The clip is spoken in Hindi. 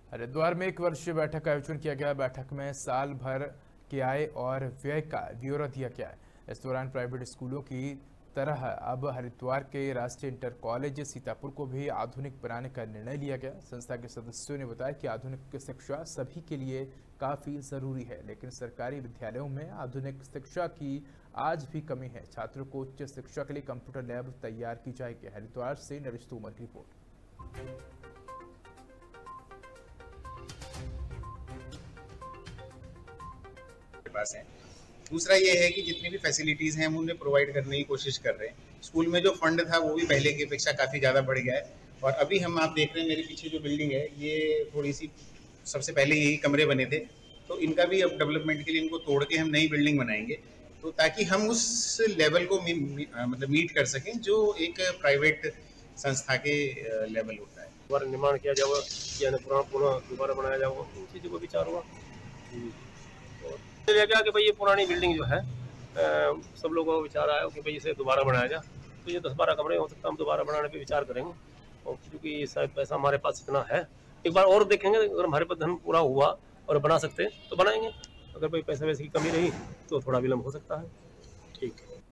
हरिद्वार में एक वर्षीय बैठक का आयोजन किया गया। बैठक में साल भर के आय और व्यय का ब्यौरा दिया गया है। इस दौरान प्राइवेट स्कूलों की तरह अब हरिद्वार के राष्ट्रीय इंटर कॉलेज सीतापुर को भी आधुनिक बनाने का निर्णय लिया गया। संस्था के सदस्यों ने बताया कि आधुनिक शिक्षा सभी के लिए काफी जरूरी है, लेकिन सरकारी विद्यालयों में आधुनिक शिक्षा की आज भी कमी है। छात्रों को उच्च शिक्षा के लिए कंप्यूटर लैब तैयार की जाएगी। हरिद्वार से नरेश तोमर की रिपोर्ट। पास है। दूसरा ये है कि जितनी भी फैसिलिटीज हैं हम उन्हें प्रोवाइड करने की कोशिश कर रहे हैं। स्कूल में जो फंड था वो भी पहले की अपेक्षा काफ़ी ज़्यादा बढ़ गया है। और अभी हम आप देख रहे हैं मेरे पीछे जो बिल्डिंग है ये थोड़ी सी, सबसे पहले यही कमरे बने थे, तो इनका भी अब डेवलपमेंट के लिए इनको तोड़ के हम नई बिल्डिंग बनाएंगे, तो ताकि हम उस लेवल को मतलब मीट कर सकें जो एक प्राइवेट संस्था के लेवल होता है। दोबारा निर्माण किया जाएगा या पुनः दोबारा बनाया जाएगा, इन चीज़ों को विचार हुआ। गया कि भाई ये पुरानी बिल्डिंग जो है सब लोगों को विचार आया कि भाई इसे दोबारा बनाया जाए, तो ये 10-12 कमरे हो सकता है, हम दोबारा बनाने पे विचार करेंगे। और क्योंकि शायद पैसा हमारे पास इतना है, एक बार और देखेंगे, अगर हमारे पास धन पूरा हुआ और बना सकते हैं तो बनाएंगे। अगर भाई पैसे वैसे की कमी रही तो थोड़ा विलम्ब हो सकता है। ठीक है।